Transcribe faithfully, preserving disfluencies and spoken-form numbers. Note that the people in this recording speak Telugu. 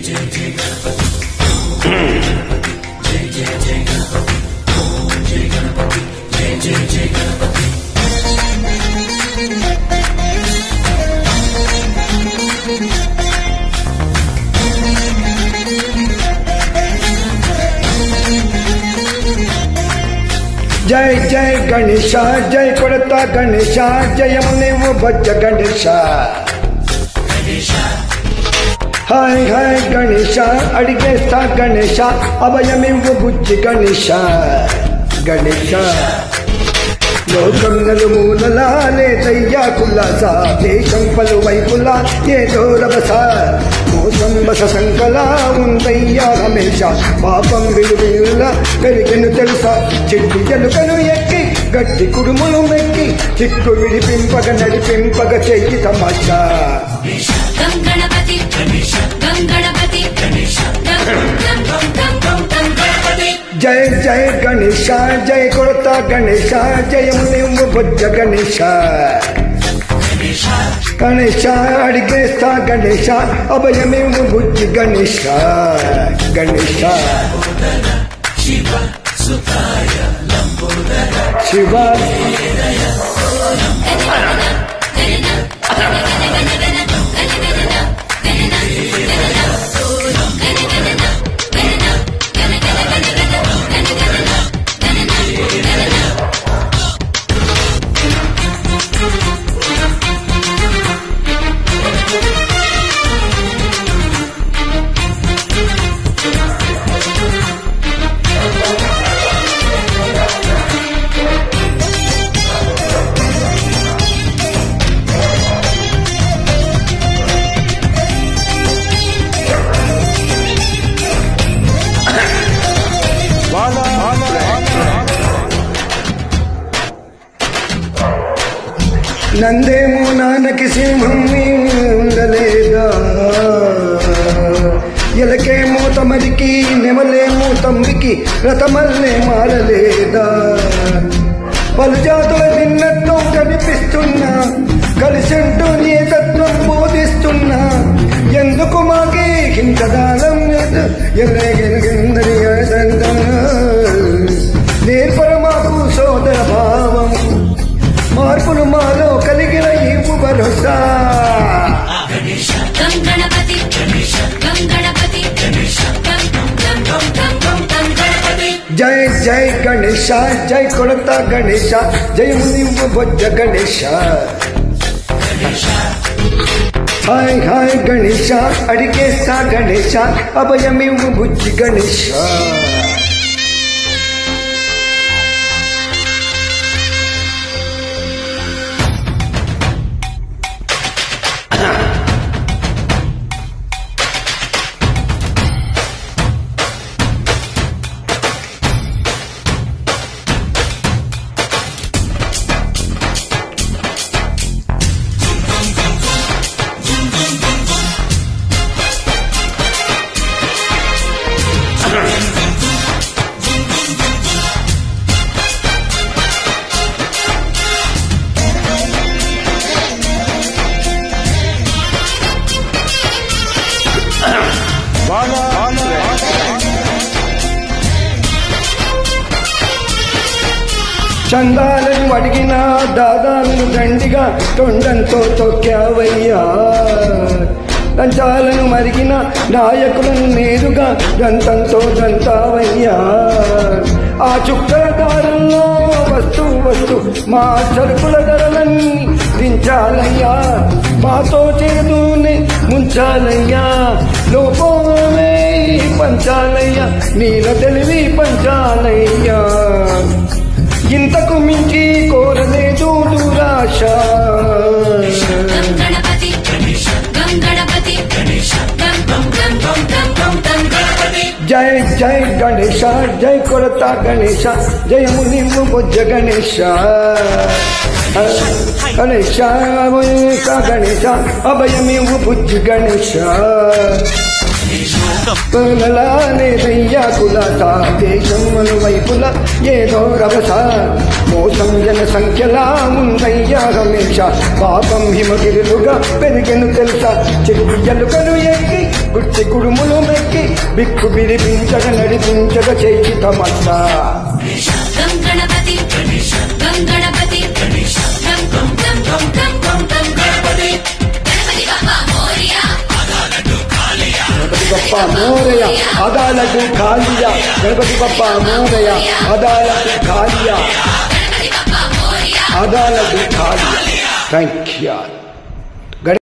जय जय गणेश जय कोड़ता गणेश जय मुनि वो बच्चा गणेश हाय हाय गणेश अड़गेस्ता गणेश अभयमी वो बुज्जि गणेश गणेश लोकं नలుమూలలా లేదయ్యా కులాసా దేశం పలువైపులా ఏదో రభస మోసం బస సంకలా ఉందయ్యా రమేష పాపం విలువిల్లా పెరిగెను తెలుసా చిట్టి జలుకను ఎక్కి గట్టి కుడుములు మెక్కి చిక్కు విడిపింపగ నడిపింపగ చెయ్యి తమాషా గణపతి గణపతి जय जय गणेश जय कोड़ता गणेश जय मुनि वो बच्चा गणेश गणेश अड़गेस्ता गणेश अभयमी वो बुज्जि गणेश गणेश शिव నందేమో నాన్నకి సింహం ఉండలేదా ఎలకేమో తమరికి నెమలేమో తమ్మికి రథమల్లే మారలేదా పలు జాతుల భిన్నత్వం కనిపిస్తున్నా కలిసంటూ ఏ తత్వం బోధిస్తున్నా ఎందుకు మాకే హింసదానం నేర్పర మాకు సోదర భావం మార్పులు మాలో కలిగిన ఇవ్వు భరోసా గణపతి గణపతి जय जय गणेश जय कोड़ता गणेश जय मुनि वो बच्चा गणेश हाय हाय गणेश अड़गेस्ता गणेश अभयमी वो बुज्जि गणेश చందాలను అడిగిన దాదాలను దండిగా తొండంతో తొక్కావయ్యా లంచాలను మరిగిన నాయకులను నేరుగా దంతంతో దంతావయ్యా ఆ చుక్కల దారుల్లో వస్తూ వస్తూ మా సరుకుల ధరలన్నీ దించాలయ్యా మాతో చేరుతూనే ముంచాలయ్యా లోపమే పంచాలయ్యా నీల తెలివి పంచాలయ్యా ఇంతకు మించి కోరలేదు దురాశ గణపతి గణపతి जय जय गणेश जय कोड़ता गणेश जय मुनि वो बच्चा गणेश गणेश गणेश अभयमी वो बुज्जि गणेश లేదయ్యా కులాసా దేశం వైపుల ఏదో రభస మోసం జన సంఖ్యలా ఉందయ్యా రమేష పాపం హిమగిరులుగా పెరిగెను తెలుసా చెట్టు జలుకను ఎక్కి గుర్తి గుడుములు మెక్కి బిక్కు బిరిపించగ నడిపించగ చేయితమంతా గం గణపతి గం గణపతి గం గం గం గం గం గం గం గణపతి గణపతి బప్పా మోరియా గణపతి బప్పా మోరయ అదాలతు ఖాళియా గణపతి బప్పా మోరయ అదాలతు ఖాళియా గణపతి బప్పా మోరియా అదాలతు ఖాళియా థ్యాంక్ యూ